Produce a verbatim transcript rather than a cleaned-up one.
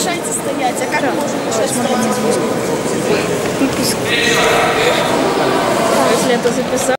мешайте стоять. А как можно мешать стоять? Если это записать.